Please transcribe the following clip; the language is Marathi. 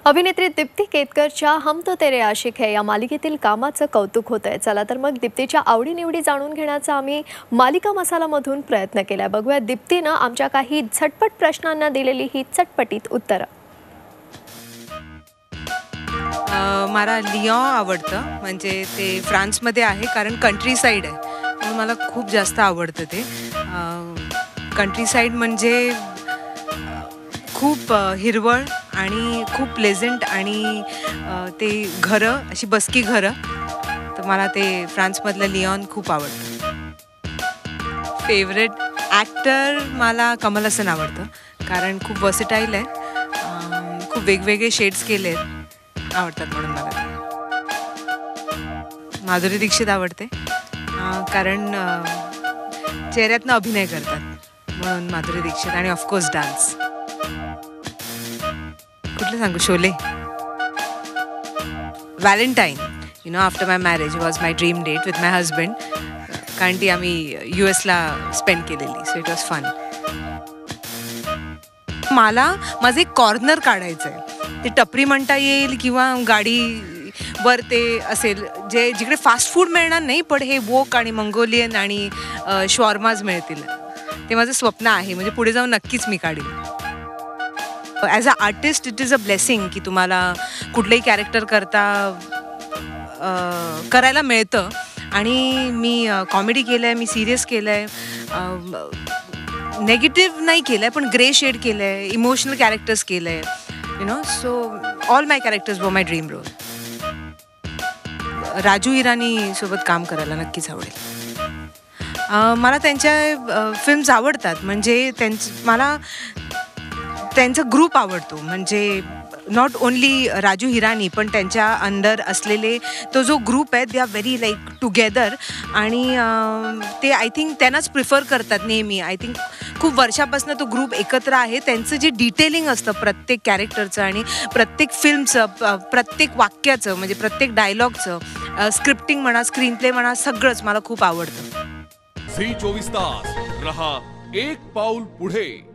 अभिनेत्री दीप्ती केतकरच्या हम तो तेरे आशिक है या मालिकेतील कामाचं कौतुक होतंय. चला तर मग दीप्तीच्या आवडीनिवडी जाणून घेण्याचा आम्ही मालिका मसालामधून प्रयत्न केला. बघूया दीप्तीनं आमच्या काही झटपट प्रश्नांना दिलेली ही चटपटीत उत्तरं. मला लिऑन आवडतं, म्हणजे ते फ्रान्समध्ये आहे, कारण कंट्री साईड आहे म्हणून मला खूप जास्त आवडतं ते. कंट्री साईड म्हणजे खूप हिरवळ आणि खूप प्लेझंट आणि ते घरं अशी बसकी घरं, तर मला ते फ्रान्समधलं लिऑन खूप आवडतं. फेवरेट ॲक्टर मला कमल हसन आवडतं, कारण खूप वर्सेटाईल आहे, खूप वेगवेगळे शेड्स केले आहेत, आवडतात म्हणून मला ते. माधुरी दीक्षित आवडते, कारण चेहऱ्यातनं अभिनय करतात म्हणून माधुरी दीक्षित. आणि ऑफकोर्स डान्स. कुठलं सांगू? Sholay. Valentine, after my marriage was my dream date with my husband, कारण ती आम्ही US ला स्पेंड केलेली, सो इट वॉज फन. मला माझं एक कॉर्नर काढायचं आहे, ते टपरी म्हणता येईल किंवा गाडीवर ते असेल, जिकडे फास्ट फूड मिळणार नाही, पण हे वोक आणि मंगोलियन आणि शॉर्माज मिळतील. ते माझं स्वप्न आहे, म्हणजे पुढे जाऊन नक्कीच मी काढीन. As a artist it is a blessing की तुम्हाला कुठलंही कॅरेक्टर करायला मिळतं. आणि मी कॉमेडी केलं आहे, मी सिरियस केलं आहे, नेगेटिव्ह नाही केलं आहे, पण ग्रे शेड केलं आहे, इमोशनल कॅरेक्टर्स केलं आहे, सो ऑल माय कॅरेक्टर्स वर माय ड्रीम रोल. राजू हिरानीसोबत काम करायला नक्कीच आवडेल. मला त्यांच्या फिल्म्स आवडतात, म्हणजे मला त्यांचा ग्रुप आवडतो, म्हणजे नॉट ओन्ली राजू हिरानी, पण त्यांच्या अंडर असलेले तो जो ग्रुप आहे, they are very like together. आणि ते आय थिंक त्यांनाच प्रिफर करतात नेहमी. आय थिंक खूप वर्षापासून तो ग्रुप एकत्र आहे. त्यांचं जे डिटेलिंग असतं प्रत्येक कॅरेक्टरचं आणि प्रत्येक फिल्मचं, प्रत्येक वाक्याचं, म्हणजे प्रत्येक डायलॉगचं, स्क्रिप्टिंग म्हणा, स्क्रीन प्ले म्हणा, सगळंच मला खूप आवडतं. झी 24 तास रहा एक पाऊल पुढे.